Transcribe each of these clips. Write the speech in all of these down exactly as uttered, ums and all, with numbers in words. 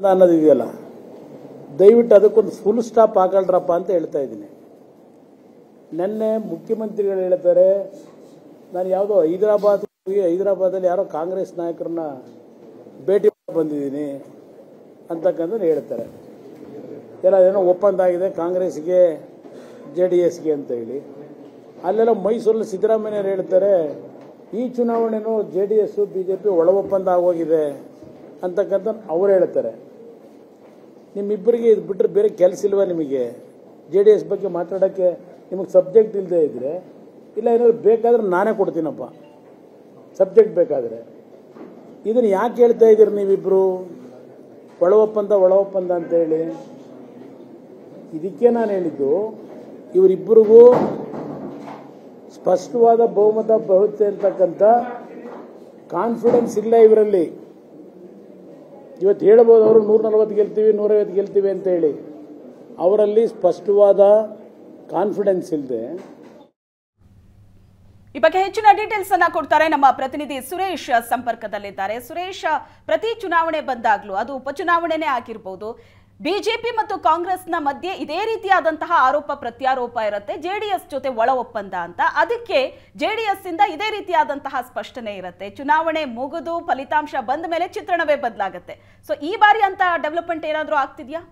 ಅನ್ನೋದಿದೆಯಲ್ಲ, ದಯವಿಟ್ಟು ಅದಕ್ಕೊಂದು full stop ಹಾಕಲ್ರಪ್ಪ ಅಂತ ಹೇಳ್ತಾ ಇದ್ದೀನಿ. ನಿನ್ನೆ ಮುಖ್ಯಮಂತ್ರಿಗಳು ಹೇಳ್ತಾರೆ, ನಾನು ಯಾವುದೋ ಹೈದರಾಬಾದ್ ಹೈದರಾಬಾದಲ್ಲಿ ಯಾರೋ ಕಾಂಗ್ರೆಸ್ ನಾಯಕರನ್ನ ಭೇಟಿ ಬಂದಿದ್ದೀನಿ ಅಂತಕ್ಕಂಥದ್ದು ಹೇಳ್ತಾರೆ. ಎಲ್ಲ ಏನೋ ಒಪ್ಪಂದ ಆಗಿದೆ ಕಾಂಗ್ರೆಸ್ಗೆ ಜೆ ಡಿ ಎಸ್ಗೆ ಅಂತ ಹೇಳಿ. ಅಲ್ಲೆಲ್ಲ ಮೈಸೂರಲ್ಲಿ ಸಿದ್ದರಾಮಯ್ಯರು ಹೇಳ್ತಾರೆ, ಈ ಚುನಾವಣೆನೂ J D S B J P ಒಳ ಒಪ್ಪಂದ ಆಗೋಗಿದೆ ಅಂತಕ್ಕಂಥ ಅವ್ರು ಹೇಳ್ತಾರೆ. ನಿಮ್ಮಿಬ್ಬರಿಗೆ ಇದು ಬಿಟ್ಟರೆ ಬೇರೆ ಕೆಲಸ ಇಲ್ವಾ ನಿಮಗೆ? ಜೆ ಡಿ ಎಸ್ ಬಗ್ಗೆ ಮಾತಾಡೋಕ್ಕೆ ನಿಮಗೆ ಸಬ್ಜೆಕ್ಟ್ ಇಲ್ಲದೆ ಇದ್ದರೆ, ಇಲ್ಲ ಏನಾದ್ರು ಬೇಕಾದ್ರೆ ನಾನೇ ಕೊಡ್ತೀನಪ್ಪ ಸಬ್ಜೆಕ್ಟ್ ಬೇಕಾದರೆ. ಇದನ್ನು ಯಾಕೆ ಹೇಳ್ತಾ ಇದ್ದೀರಿ ನೀವಿಬ್ಬರು ಒಳ ಒಪ್ಪಂದ ಒಳ ಒಪ್ಪಂದ ಅಂತೇಳಿ? ಇದಕ್ಕೆ ನಾನು ಹೇಳಿದ್ದು, ಇವರಿಬ್ಬರಿಗೂ ಸ್ಪಷ್ಟವಾದ ಬಹುಮತ ಬರುತ್ತೆ ಅಂತಕ್ಕಂಥ ಕಾನ್ಫಿಡೆನ್ಸ್ ಇಲ್ಲ ಇವರಲ್ಲಿ. ಇವತ್ತು ಹೇಳ್ಬೋದು ಅವರು ನೂರ ನಲವತ್ತು ಗೆಲ್ತೀವಿ ನೂರೈವತ್ತು ಗೆಲ್ತೀವಿ ಅಂತ ಹೇಳಿ, ಅವರಲ್ಲಿ ಸ್ಪಷ್ಟವಾದ ಕಾನ್ಫಿಡೆನ್ಸ್ ಇಲ್ಲದೆ. ಈ ಬಗ್ಗೆ ಹೆಚ್ಚಿನ ಡೀಟೇಲ್ಸ್ ಅನ್ನ ಕೊಡ್ತಾರೆ ನಮ್ಮ ಪ್ರತಿನಿಧಿ ಸುರೇಶ್ ಸಂಪರ್ಕದಲ್ಲಿದ್ದಾರೆ. ಸುರೇಶ್, ಪ್ರತಿ ಚುನಾವಣೆ ಬಂದಾಗ್ಲೂ ಅದು ಉಪಚುನಾವಣೆನೇ ಆಗಿರ್ಬೋದು, ಬಿಜೆಪಿ ಮತ್ತು ಕಾಂಗ್ರೆಸ್ನ ಮಧ್ಯೆ ಇದೇ ರೀತಿಯಾದಂತಹ ಆರೋಪ ಪ್ರತ್ಯಾರೋಪ ಇರುತ್ತೆ, ಜೆಡಿಎಸ್ ಜೊತೆ ಒಳ ಒಪ್ಪಂದ ಅಂತ. ಅದಕ್ಕೆ ಜೆಡಿಎಸ್ ಇಂದ ಇದೇ ರೀತಿಯಾದಂತಹ ಸ್ಪಷ್ಟನೆ ಇರುತ್ತೆ. ಚುನಾವಣೆ ಮುಗಿದು ಫಲಿತಾಂಶ ಬಂದ ಮೇಲೆ ಚಿತ್ರಣವೇ ಬದಲಾಗುತ್ತೆ. ಸೊ ಈ ಬಾರಿ ಅಂತ ಡೆವಲಪ್ಮೆಂಟ್ ಏನಾದರೂ ಆಗ್ತಿದೆಯಾ?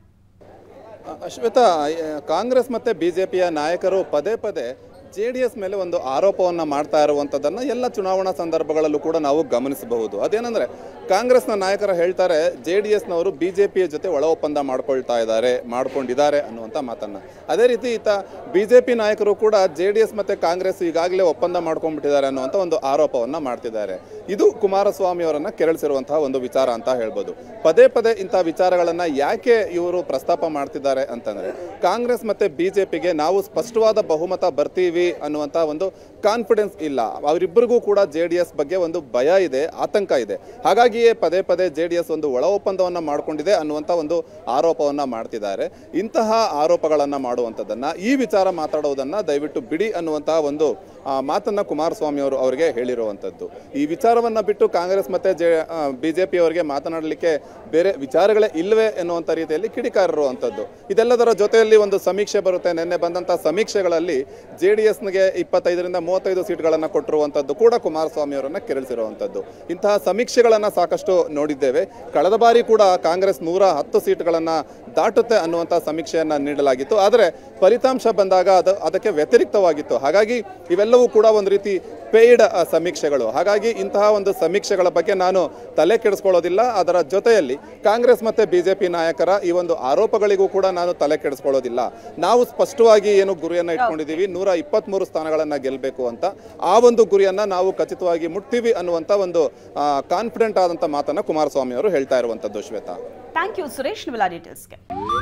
ಅಶ್ವೇತಾ, ಕಾಂಗ್ರೆಸ್ ಮತ್ತು ಬಿಜೆಪಿಯ ನಾಯಕರು ಪದೇ ಪದೇ ಜೆ ಡಿ ಎಸ್ ಮೇಲೆ ಒಂದು ಆರೋಪವನ್ನು ಮಾಡ್ತಾ ಇರುವಂಥದ್ದನ್ನು ಎಲ್ಲ ಚುನಾವಣಾ ಸಂದರ್ಭಗಳಲ್ಲೂ ಕೂಡ ನಾವು ಗಮನಿಸಬಹುದು. ಅದೇನೆಂದರೆ, ಕಾಂಗ್ರೆಸ್ನ ನಾಯಕರು ಹೇಳ್ತಾರೆ ಜೆ ಡಿ ಎಸ್ನವರು ಬಿ ಜೆ ಪಿಯ ಜೊತೆ ಒಳ ಒಪ್ಪಂದ ಮಾಡ್ಕೊಳ್ತಾ ಇದ್ದಾರೆ ಮಾಡ್ಕೊಂಡಿದ್ದಾರೆ ಅನ್ನುವಂಥ ಮಾತನ್ನು. ಅದೇ ರೀತಿ ಈತ ಬಿ ಜೆ ಪಿ ನಾಯಕರು ಕೂಡ ಜೆ ಡಿ ಎಸ್ ಮತ್ತು ಕಾಂಗ್ರೆಸ್ ಈಗಾಗಲೇ ಒಪ್ಪಂದ ಮಾಡ್ಕೊಂಡ್ಬಿಟ್ಟಿದ್ದಾರೆ ಅನ್ನುವಂಥ ಒಂದು ಆರೋಪವನ್ನು ಮಾಡ್ತಿದ್ದಾರೆ. ಇದು ಕುಮಾರಸ್ವಾಮಿ ಅವರನ್ನು ಕೆರಳಿಸಿರುವಂತಹ ಒಂದು ವಿಚಾರ ಅಂತ ಹೇಳ್ಬೋದು. ಪದೇ ಪದೇ ಇಂಥ ವಿಚಾರಗಳನ್ನು ಯಾಕೆ ಇವರು ಪ್ರಸ್ತಾಪ ಮಾಡ್ತಿದ್ದಾರೆ ಅಂತಂದರೆ, ಕಾಂಗ್ರೆಸ್ ಮತ್ತು ಬಿ ಜೆ ಪಿಗೆ ನಾವು ಸ್ಪಷ್ಟವಾದ ಬಹುಮತ ಬರ್ತೀವಿ ಅನ್ನುವಂಥ ಒಂದು ಕಾನ್ಫಿಡೆನ್ಸ್ ಇಲ್ಲ. ಅವರಿಬ್ಬರಿಗೂ ಕೂಡ ಜೆ ಡಿ ಎಸ್ ಬಗ್ಗೆ ಒಂದು ಭಯ ಇದೆ, ಆತಂಕ ಇದೆ. ಹಾಗಾಗಿಯೇ ಪದೇ ಪದೇ ಜೆ ಡಿ ಎಸ್ ಒಂದು ಒಳ ಒಪ್ಪಂದವನ್ನು ಮಾಡಿಕೊಂಡಿದೆ ಅನ್ನುವಂಥ ಒಂದು ಆರೋಪವನ್ನು ಮಾಡ್ತಿದ್ದಾರೆ. ಇಂತಹ ಆರೋಪಗಳನ್ನು ಮಾಡುವಂಥದ್ದನ್ನು, ಈ ವಿಚಾರ ಮಾತಾಡೋದನ್ನು ದಯವಿಟ್ಟು ಬಿಡಿ ಅನ್ನುವಂತಹ ಒಂದು ಮಾತನ್ನು ಕುಮಾರಸ್ವಾಮಿ ಅವರು ಅವರಿಗೆ ಹೇಳಿರುವಂಥದ್ದು. ಈ ವಿಚಾರವನ್ನು ಬಿಟ್ಟು ಕಾಂಗ್ರೆಸ್ ಮತ್ತು ಜೆ ಬಿ ಜೆ ಪಿ ಅವರಿಗೆ ಮಾತನಾಡಲಿಕ್ಕೆ ಬೇರೆ ವಿಚಾರಗಳೇ ಇಲ್ಲವೇ ಎನ್ನುವಂಥ ರೀತಿಯಲ್ಲಿ ಕಿಡಿಕಾರಿರುವಂಥದ್ದು. ಇದೆಲ್ಲದರ ಜೊತೆಯಲ್ಲಿ ಒಂದು ಸಮೀಕ್ಷೆ ಬರುತ್ತೆ. ನಿನ್ನೆ ಬಂದಂಥ ಸಮೀಕ್ಷೆಗಳಲ್ಲಿ ಜೆ ಡಿ ಎಸ್ಗೆ ಇಪ್ಪತ್ತೈದರಿಂದ ಮೂವತ್ತೈದು ಸೀಟ್ಗಳನ್ನು ಕೊಟ್ಟಿರುವಂಥದ್ದು ಕೂಡ ಕುಮಾರಸ್ವಾಮಿ ಅವರನ್ನು ಕೆರಳಿಸಿರುವಂಥದ್ದು. ಇಂತಹ ಸಮೀಕ್ಷೆಗಳನ್ನು ಸಾಕಷ್ಟು ನೋಡಿದ್ದೇವೆ. ಕಳೆದ ಬಾರಿ ಕೂಡ ಕಾಂಗ್ರೆಸ್ ನೂರ ಹತ್ತು ಸೀಟ್ಗಳನ್ನು ದಾಟುತ್ತೆ ಅನ್ನುವಂಥ ಸಮೀಕ್ಷೆಯನ್ನು ನೀಡಲಾಗಿತ್ತು. ಆದರೆ ಫಲಿತಾಂಶ ಬಂದಾಗ ಅದು ಅದಕ್ಕೆ ವ್ಯತಿರಿಕ್ತವಾಗಿತ್ತು. ಹಾಗಾಗಿ ಇವೆಲ್ಲವೂ ಕೂಡ ಒಂದು ರೀತಿ ಪೇಯ್ಡ್ ಸಮೀಕ್ಷೆಗಳು. ಹಾಗಾಗಿ ಇಂತಹ ಒಂದು ಸಮೀಕ್ಷೆಗಳ ಬಗ್ಗೆ ನಾನು ತಲೆ ಕೆಡಿಸ್ಕೊಳ್ಳೋದಿಲ್ಲ. ಅದರ ಜೊತೆಯಲ್ಲಿ ಕಾಂಗ್ರೆಸ್ ಮತ್ತು ಬಿ ಜೆ ಪಿ ನಾಯಕರ ಈ ಒಂದು ಆರೋಪಗಳಿಗೂ ಕೂಡ ನಾನು ತಲೆ ಕೆಡಿಸ್ಕೊಳ್ಳೋದಿಲ್ಲ. ನಾವು ಸ್ಪಷ್ಟವಾಗಿ ಏನು ಗುರಿಯನ್ನು ಇಟ್ಕೊಂಡಿದ್ದೀವಿ, ನೂರ ಇಪ್ಪತ್ತ್ಮೂರು ಸ್ಥಾನಗಳನ್ನು ಗೆಲ್ಲಬೇಕು ಅಂತ. ಆ ಒಂದು ಗುರಿಯನ್ನು ನಾವು ಖಚಿತವಾಗಿ ಮುಟ್ತೀವಿ ಅನ್ನುವಂಥ ಒಂದು ಕಾನ್ಫಿಡೆಂಟ್ ಆದಂಥ ಮಾತನ್ನು ಕುಮಾರಸ್ವಾಮಿ ಅವರು ಹೇಳ್ತಾ ಇರುವಂಥದ್ದು. ಶ್ವೇತಾ, ಥ್ಯಾಂಕ್ ಯು ಸುರೇಶ್ ನಿಮ್ಮೆಲ್ಲ ಡೀಟೇಲ್ಸ್ಗೆ.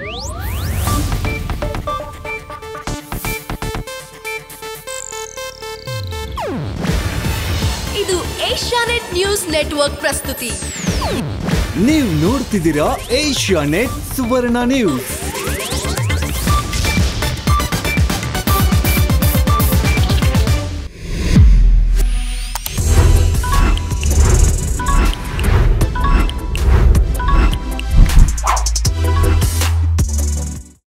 ಇದು ಏಷ್ಯಾನೆಟ್ ನ್ಯೂಸ್ ನೆಟ್ವರ್ಕ್ ಪ್ರಸ್ತುತಿ. ನೀವು ನೋಡ್ತಿದ್ದೀರಾ ಏಷ್ಯಾನೆಟ್ ಸುವರ್ಣ ನ್ಯೂಸ್.